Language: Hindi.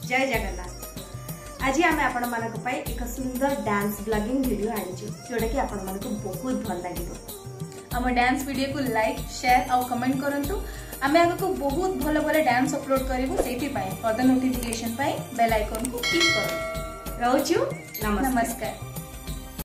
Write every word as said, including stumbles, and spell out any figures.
जय जगन्नाथ। आज आम आपण मान एक सुंदर डांस ब्लॉगिंग वीडियो आनी जोटा कि आपण मान बहुत भल लगे। आम डांस वीडियो को लाइक शेयर और कमेंट करंतु। आमे आगो को बहुत भल भल डांस अपलोड करिवु, सेति पय फर्दर नोटिफिकेशन पय बेल आइकन को क्लिक करो। रहउछु, नमस्कार। नमस्कार।